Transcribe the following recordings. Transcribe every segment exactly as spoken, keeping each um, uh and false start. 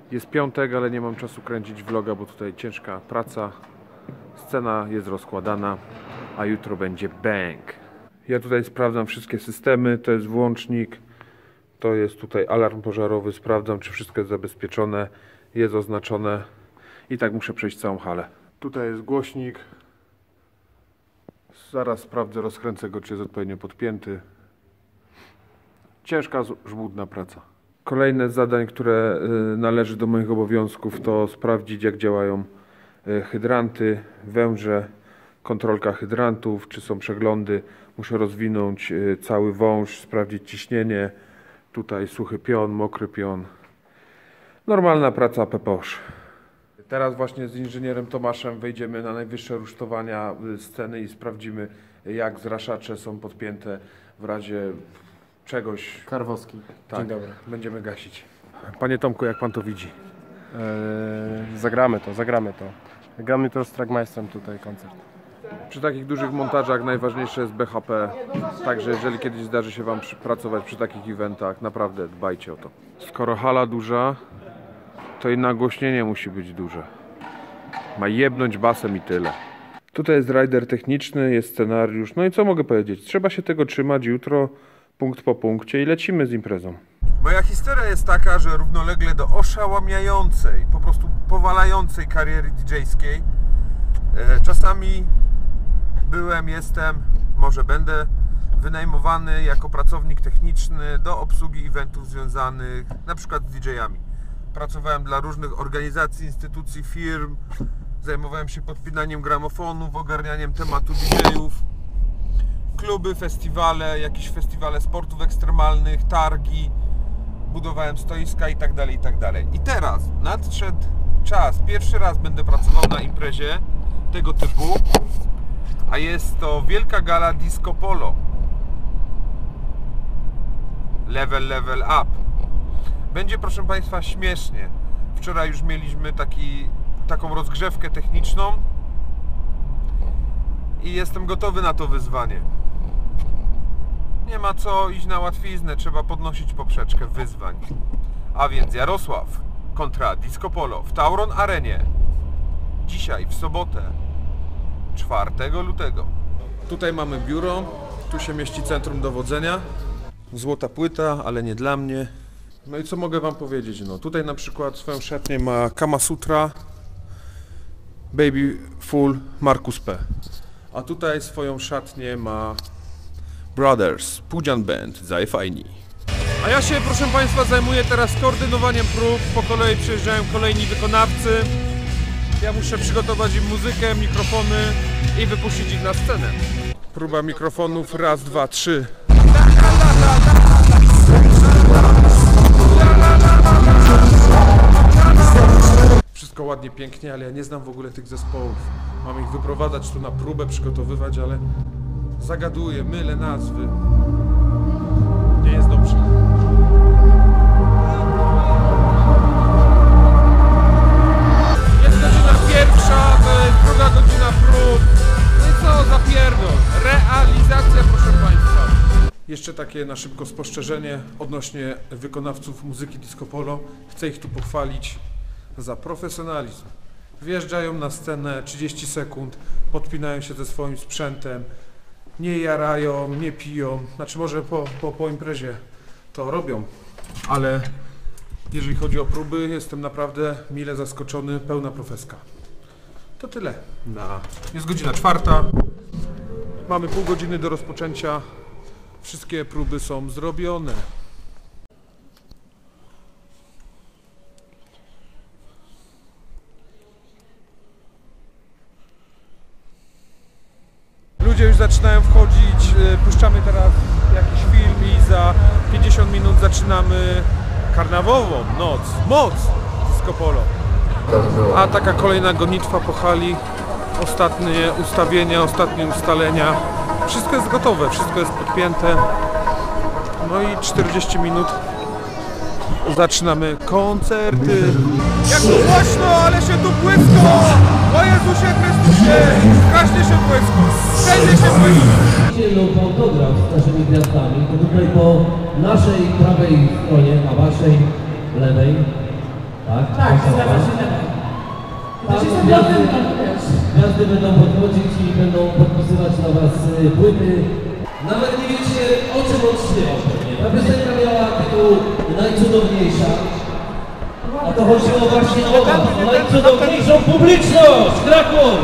Jest piątek, ale nie mam czasu kręcić vloga, bo tutaj ciężka praca. Scena jest rozkładana, a jutro będzie bang. Ja tutaj sprawdzam wszystkie systemy, to jest włącznik, to jest tutaj alarm pożarowy, sprawdzam, czy wszystko jest zabezpieczone, jest oznaczone i tak muszę przejść całą halę. Tutaj jest głośnik, zaraz sprawdzę, rozkręcę go, czy jest odpowiednio podpięty. Ciężka, żmudna praca. Kolejne z zadań, które należy do moich obowiązków, to sprawdzić, jak działają hydranty, węże, kontrolka hydrantów, czy są przeglądy. Muszę rozwinąć cały wąż, sprawdzić ciśnienie. Tutaj suchy pion, mokry pion. Normalna praca peposz. Teraz właśnie z inżynierem Tomaszem wejdziemy na najwyższe rusztowania sceny i sprawdzimy, jak zraszacze są podpięte w razie czegoś. Karwowski. Tak, dzień dobry. Będziemy gasić. Panie Tomku, jak pan to widzi? Eee, zagramy to, zagramy to. Gramy to z Trackmeistrem tutaj koncert. Przy takich dużych montażach najważniejsze jest B H P, także jeżeli kiedyś zdarzy się wam pracować przy takich eventach, naprawdę dbajcie o to. Skoro hala duża, to i nagłośnienie musi być duże. Ma jebnąć basem i tyle. Tutaj jest rider techniczny, jest scenariusz, no i co mogę powiedzieć? Trzeba się tego trzymać jutro, punkt po punkcie i lecimy z imprezą. Moja historia jest taka, że równolegle do oszałamiającej, po prostu powalającej kariery didżejskiej czasami byłem, jestem, może będę wynajmowany jako pracownik techniczny do obsługi eventów związanych na przykład z didżejami. Pracowałem dla różnych organizacji, instytucji, firm, zajmowałem się podpinaniem gramofonów, ogarnianiem tematu didżejów, kluby, festiwale, jakieś festiwale sportów ekstremalnych, targi, budowałem stoiska i tak dalej, i tak dalej. I teraz nadszedł czas, pierwszy raz będę pracował na imprezie tego typu, a jest to wielka gala Disco Polo. Level, level up. Będzie, proszę Państwa, śmiesznie. Wczoraj już mieliśmy taki, taką rozgrzewkę techniczną i jestem gotowy na to wyzwanie. Nie ma co iść na łatwiznę, trzeba podnosić poprzeczkę wyzwań. A więc Jarosław kontra Disco Polo w Tauron Arenie. Dzisiaj, w sobotę, czwartego lutego. Tutaj mamy biuro, tu się mieści centrum dowodzenia. Złota płyta, ale nie dla mnie. No i co mogę wam powiedzieć? No tutaj na przykład swoją szatnię ma Kama Sutra, Baby Full, Markus P. A tutaj swoją szatnię ma Brothers, Pudzian Band, Zajfajni. A ja się, proszę Państwa, zajmuję teraz koordynowaniem prób. Po kolei przyjeżdżają kolejni wykonawcy. Ja muszę przygotować im muzykę, mikrofony i wypuścić ich na scenę. Próba mikrofonów, raz, dwa, trzy. Wszystko ładnie, pięknie, ale ja nie znam w ogóle tych zespołów. Mam ich wyprowadzać tu na próbę, przygotowywać, ale zagaduję, mylę nazwy. Nie jest dobrze. Jest godzina pierwsza, to jest druga godzina prób. No i co za pierdol? Realizacja, proszę Państwa. Jeszcze takie na szybko spostrzeżenie odnośnie wykonawców muzyki Disco Polo. Chcę ich tu pochwalić za profesjonalizm. Wjeżdżają na scenę trzydzieści sekund, podpinają się ze swoim sprzętem, nie jarają, nie piją, znaczy może po, po, po imprezie to robią, ale jeżeli chodzi o próby, jestem naprawdę mile zaskoczony, pełna profeska. To tyle. Na... Jest godzina czwarta, mamy pół godziny do rozpoczęcia, wszystkie próby są zrobione. Ludzie już zaczynają wchodzić, puszczamy teraz jakiś film i za pięćdziesiąt minut zaczynamy karnawałową noc, moc Disco Polo. A taka kolejna gonitwa po hali, ostatnie ustawienia, ostatnie ustalenia. Wszystko jest gotowe, wszystko jest podpięte. No i czterdzieści minut zaczynamy koncerty. Jak tu głośno, ale się tu błysko! O Jezusie Chrystusie! Strasznie się błysko! Wszędzie się błysko! Lub autograf z naszymi gwiazdami, to tutaj po naszej prawej stronie, a waszej lewej Tak? Tak, zgadza się. Tam To się gwiazdy, wiesz. gwiazdy będą podchodzić i będą podpisywać na was y, płyty. Nawet nie wiecie, o czym on śpiewał pewnie. Ta piosenka miała tytuł Najcudowniejsza. A to chodziło właśnie o was, o najcudowniejszą publiczność! Kraków!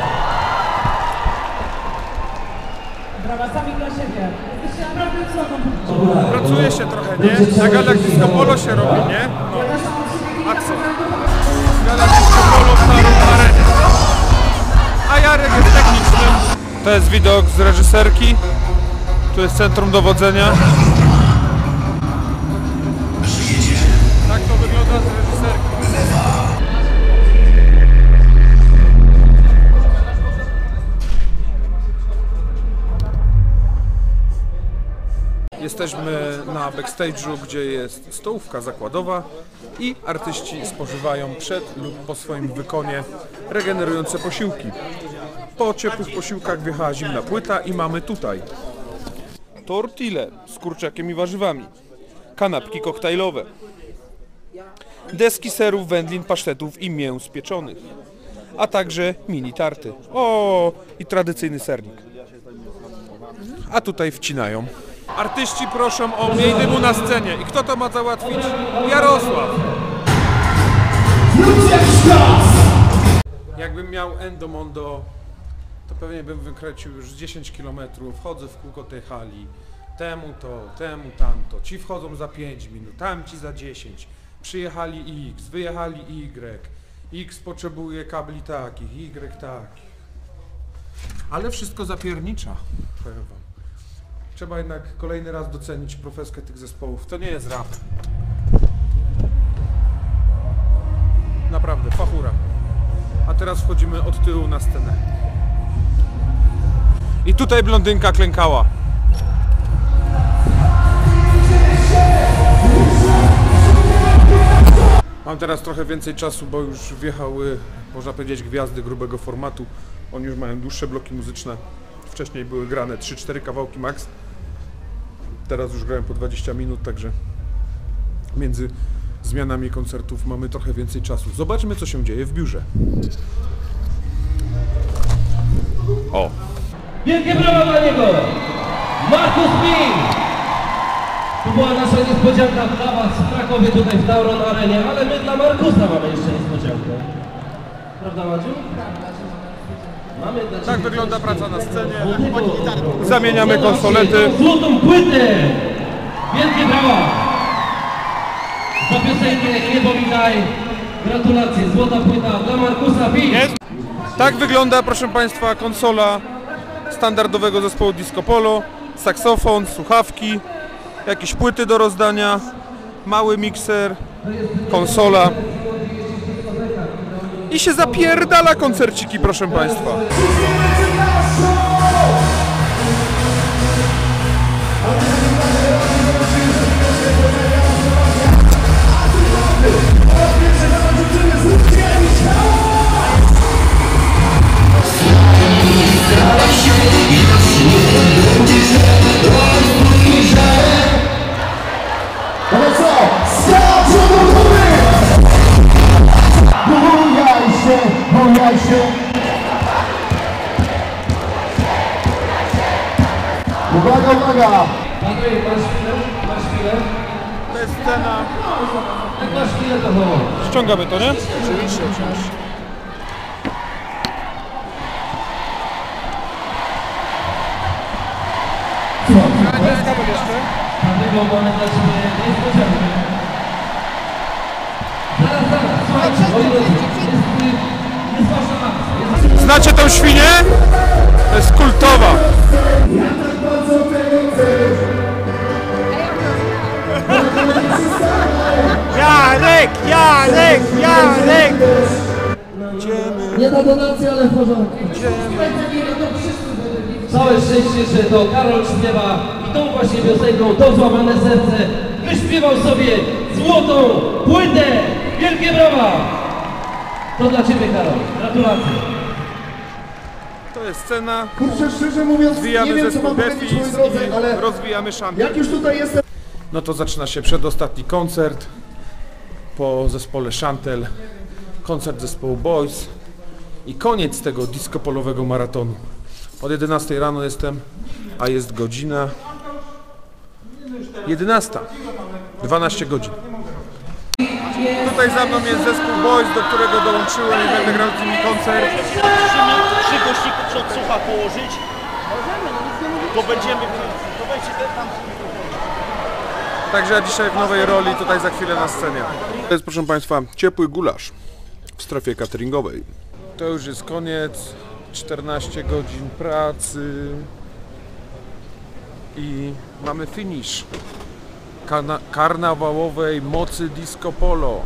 Brawa, sami dla siebie. Jesteście naprawdę wysoko publiczną. Pracuje się trochę, nie? Na galach disco polo się robi, nie? No. Ja też mam sobie kilka A co? prezentów. Gala disco polo w Starym Arenie. A Jarek jest technicznym. To jest widok z reżyserki. Tu jest centrum dowodzenia. Tak to wygląda z reżyserki. Jesteśmy na backstage'u, gdzie jest stołówka zakładowa i artyści spożywają przed lub po swoim wykonie regenerujące posiłki. Po ciepłych posiłkach wjechała zimna płyta i mamy tutaj tortille z kurczakiem i warzywami, kanapki koktajlowe, deski serów, wędlin, pasztetów i mięs pieczonych, a także mini tarty. O, i tradycyjny sernik. A tutaj wcinają. Artyści proszą o mniej dymu na scenie. I kto to ma załatwić? Jarosław! Jakbym miał Endomondo, to pewnie bym wykręcił już dziesięć kilometrów. Chodzę w kółko tej hali. Temu to, temu tamto. Ci wchodzą za pięć minut, tamci za dziesięć. Przyjechali X, wyjechali Y. X potrzebuje kabli takich, Y takich. Ale wszystko zapiernicza, powiem wam. Trzeba jednak kolejny raz docenić profeskę tych zespołów. To nie jest rap. Naprawdę, fachura. A teraz wchodzimy od tyłu na scenę. I tutaj blondynka klękała. Mam teraz trochę więcej czasu, bo już wjechały, można powiedzieć, gwiazdy grubego formatu. Oni już mają dłuższe bloki muzyczne. Wcześniej były grane trzy cztery kawałki max. Teraz już grałem po dwadzieścia minut, także między zmianami koncertów mamy trochę więcej czasu. Zobaczmy, co się dzieje w biurze. O! Wielkie brawa dla niego! Markus Ping! To była nasza niespodzianka dla was w Krakowie, tutaj w Tauron Arenie, ale my dla Markusa mamy jeszcze niespodziankę. Prawda, Madziu? Mamy dla Tak ciebie wygląda coś praca na scenie. pięknego. Zamieniamy konsolety. Tą złotą płytę! Wielkie brawa! Za piosenkę Nie pominaj. Gratulacje, złota płyta dla Markusa Ping! Jest. Tak wygląda, proszę Państwa, konsola standardowego zespołu Disco Polo. Saksofon, słuchawki, jakieś płyty do rozdania, mały mikser, konsola. I się zapierdala koncerciki, proszę Państwa. Ale co? Skacz do góry! Bujaj się, bujaj się! Uwaga, uwaga! Andrzej, masz chwilę? Masz chwilę? To jest scena. Jak masz chwilę, to chodź. Ściągamy to, nie? Oczywiście, oczywiście. Dlatego mamy dla ciebie niespodziankę. Zaraz, zaraz, słuchajcie, moi drodzy, jest, jest wasza akcja. Jest... Znacie tą świnię? To jest kultowa. Janek, Janek, Janek! Nie na donację, ale w porządku. Całe szczęście, że to Karol śpiewa i tą właśnie piosenką, to złamane serce, wyśpiewał sobie złotą płytę. Wielkie brawa! To dla ciebie, Karol. Gratulacje. To jest scena. Kurczę, szczerze mówiąc, nie Zwijamy wiem co zespół mam powiedzieć, moi Defis drodzy, i ale rozwijamy szanty. jak już tutaj jestem... No to zaczyna się przedostatni koncert. po zespole Chantel, koncert zespołu Boys i koniec tego disco-polowego maratonu. Od jedenastej rano jestem, a jest godzina jedenasta. dwanaście godzin. Tutaj za mną jest zespół Boys, do którego dołączyłem i będę grał z nimi koncert. Trzy gościki przed sucha położyć. To będziemy, to będzie tam. Także ja dzisiaj w nowej roli, tutaj za chwilę na scenie. To jest, proszę Państwa, ciepły gulasz w strefie cateringowej. To już jest koniec, czternaście godzin pracy i mamy finish Karna karnawałowej mocy disco polo.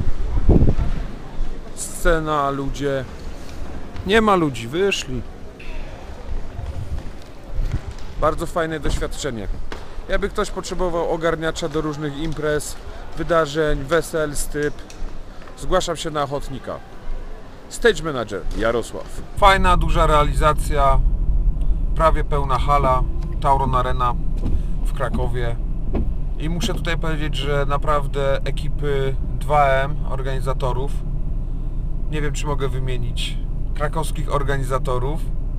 Scena, ludzie. Nie ma ludzi, wyszli. Bardzo fajne doświadczenie. Jakby ktoś potrzebował ogarniacza do różnych imprez, wydarzeń, wesel, styp, zgłaszam się na ochotnika. Stage manager Jarosław. Fajna, duża realizacja, prawie pełna hala, Tauron Arena w Krakowie. I muszę tutaj powiedzieć, że naprawdę ekipy dwa M organizatorów, nie wiem czy mogę wymienić, krakowskich organizatorów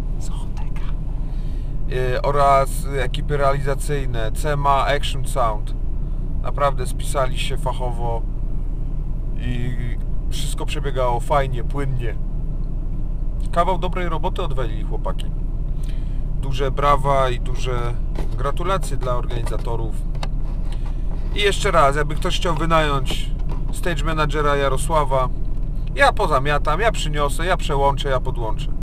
yy, oraz ekipy realizacyjne C M A Action Sound, naprawdę spisali się fachowo i wszystko przebiegało fajnie, płynnie. Kawał dobrej roboty odwalili chłopaki. Duże brawa i duże gratulacje dla organizatorów. I jeszcze raz, jakby ktoś chciał wynająć stage managera Jarosława, ja pozamiatam, ja przyniosę, ja przełączę, ja podłączę.